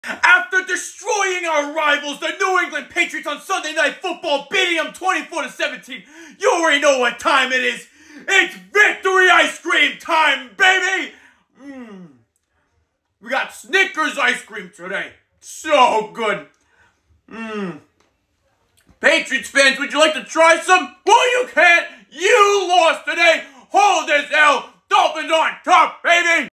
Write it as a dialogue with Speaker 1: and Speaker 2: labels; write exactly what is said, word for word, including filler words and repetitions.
Speaker 1: After destroying our rivals, the New England Patriots, on Sunday Night Football, beating them twenty-four to seventeen, you already know what time it is. It's victory ice cream time, baby! Mmm. We got Snickers ice cream today. So good. Mmm. Patriots fans, would you